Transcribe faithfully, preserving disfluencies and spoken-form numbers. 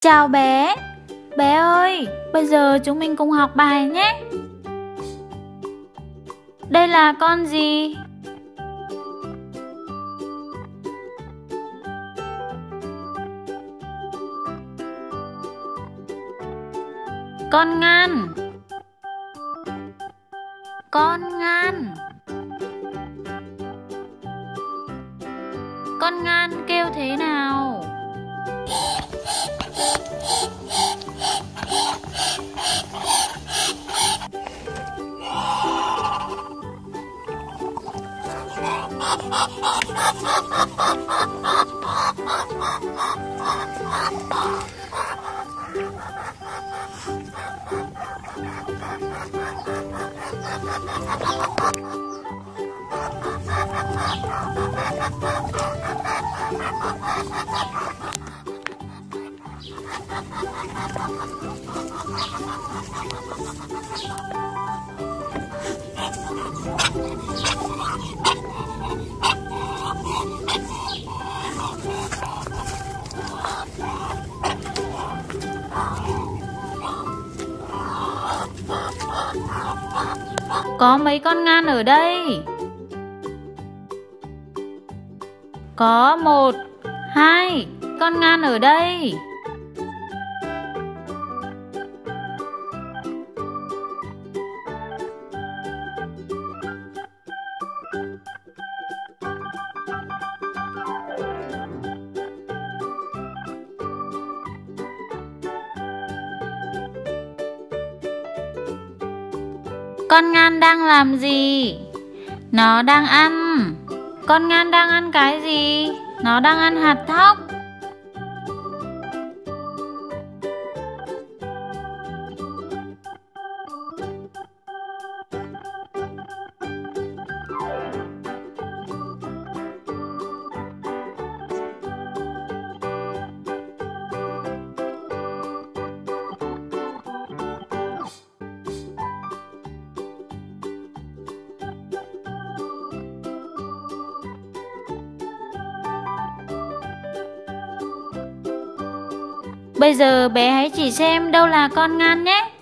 Chào bé. Bé ơi, bây giờ chúng mình cùng học bài nhé. Đây là con gì? Con ngan. Con ngan. Con ngan kêu thế nào? Có mấy con ngan ở đây? Có một, hai con ngan ở đây. Con ngan đang làm gì? Nó đang ăn. Con ngan đang ăn cái gì? Nó đang ăn hạt thóc. Bây giờ bé hãy chỉ xem đâu là con ngan nhé.